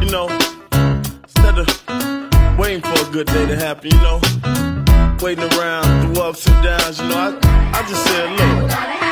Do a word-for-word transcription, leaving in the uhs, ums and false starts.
know, instead of waiting for a good day to happen, you know, waiting around through ups and downs, you know, I, I just said, Lord,